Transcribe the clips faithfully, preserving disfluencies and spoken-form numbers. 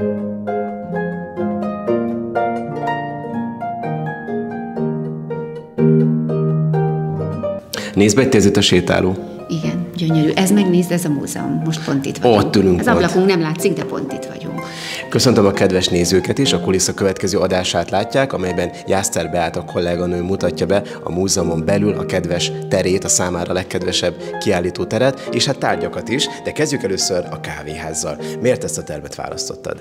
Nézd be, itt ez itt a sétáló. Igen, gyönyörű. Ez megnézd, ez a múzeum. Most pont itt vagyunk. Ott ülünk. Az ablakunk nem látszik, de pont itt vagyunk. Köszöntöm a kedves nézőket is, a Kulissza következő adását látják, amelyben Jászter Beáta kolléganő mutatja be a múzeumon belül a kedves terét, a számára legkedvesebb kiállító teret, és hát tárgyakat is, de kezdjük először a kávéházzal. Miért ezt a tervet választottad?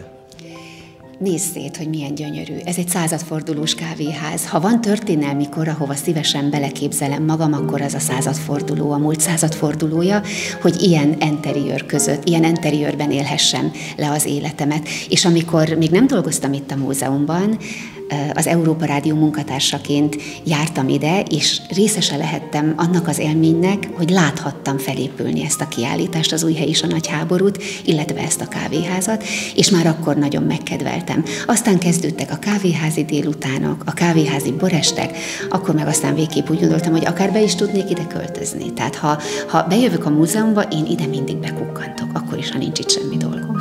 Nézz szét, hogy milyen gyönyörű. Ez egy századfordulós kávéház. Ha van történelmi kor, ahova szívesen beleképzelem magam, akkor az a századforduló, a múlt századfordulója, hogy ilyen interiőr között, ilyen interiőrben élhessem le az életemet. És amikor még nem dolgoztam itt a múzeumban, az Európa Rádió munkatársaként jártam ide, és részese lehettem annak az élménynek, hogy láthattam felépülni ezt a kiállítást, az Újhely és a Nagy Háborút, illetve ezt a kávéházat, és már akkor nagyon megkedveltem. Aztán kezdődtek a kávéházi délutánok, a kávéházi borestek, akkor meg aztán végképp úgy gondoltam, hogy akár be is tudnék ide költözni. Tehát ha, ha bejövök a múzeumba, én ide mindig bekukkantok, akkor is, ha nincs itt semmi dolgom.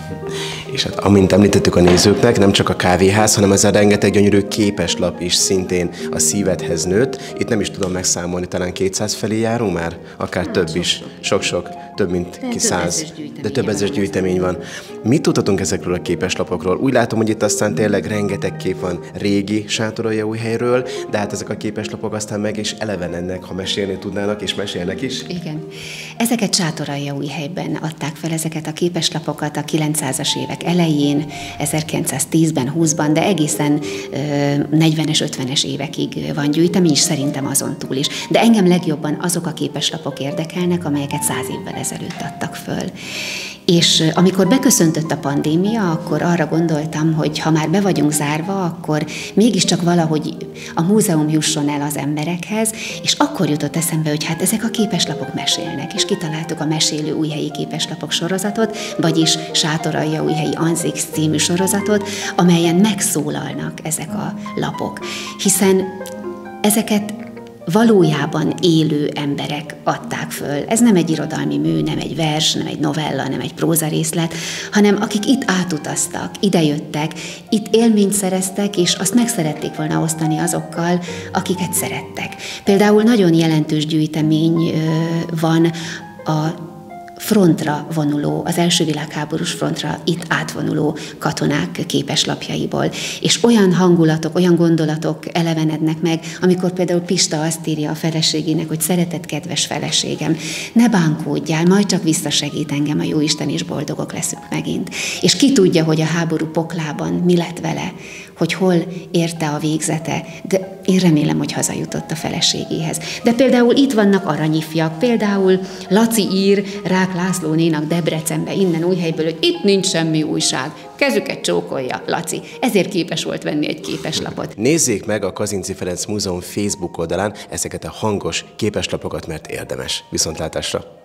És hát amint említettük a nézőknek, nem csak a kávéház, hanem ez a rengeteg gyönyörű képeslap is szintén a szívedhez nőtt. Itt nem is tudom megszámolni, talán kétszáz felé járunk már, akár hát, több sok, is. Sok-sok, több mint de száz, de több ezer gyűjtemény van. Mit tudhatunk ezekről a képeslapokról? Úgy látom, hogy itt aztán tényleg rengeteg kép van régi Sátoraljaújhelyről, de hát ezek a képeslapok aztán meg is elevenednek, ha mesélni tudnának, és mesélnek is. Igen. Ezeket Sátoraljaújhelyben adták fel, ezeket a képeslapokat a kilencszázas évek elején, ezerkilencszáztízben, húszban, de egészen negyvenes, ötvenes évekig van gyűjtemény, és szerintem azon túl is. De engem legjobban azok a képeslapok érdekelnek, amelyeket száz évvel ezelőtt adtak föl. És amikor beköszöntött a pandémia, akkor arra gondoltam, hogy ha már be vagyunk zárva, akkor mégiscsak valahogy a múzeum jusson el az emberekhez, és akkor jutott eszembe, hogy hát ezek a képeslapok mesélnek, és kitaláltuk a Mesélő újhelyi képeslapok sorozatot, vagyis Sátoraljaújhelyi Anzix című sorozatot, amelyen megszólalnak ezek a lapok. Hiszen ezeket valójában élő emberek adták föl. Ez nem egy irodalmi mű, nem egy vers, nem egy novella, nem egy prózarészlet, hanem akik itt átutaztak, idejöttek, itt élményt szereztek, és azt meg szerették volna osztani azokkal, akiket szerettek. Például nagyon jelentős gyűjtemény van a frontra vonuló, az első világháborús frontra itt átvonuló katonák képeslapjaiból. És olyan hangulatok, olyan gondolatok elevenednek meg, amikor például Pista azt írja a feleségének, hogy szeretett kedves feleségem, ne bánkódjál, majd csak visszasegít engem a Jóisten, és boldogok leszünk megint. És ki tudja, hogy a háború poklában mi lett vele, hogy hol érte a végzete, de én remélem, hogy hazajutott a feleségéhez. De például itt vannak aranyifjak, például Laci ír Rák Lászlónénak Debrecenbe, innen Újhelyből, hogy itt nincs semmi újság, kezüket csókolja Laci. Ezért képes volt venni egy képeslapot. Nézzék meg a Kazinczy Ferenc Múzeum Facebook oldalán ezeket a hangos képeslapokat, mert érdemes. Viszontlátásra!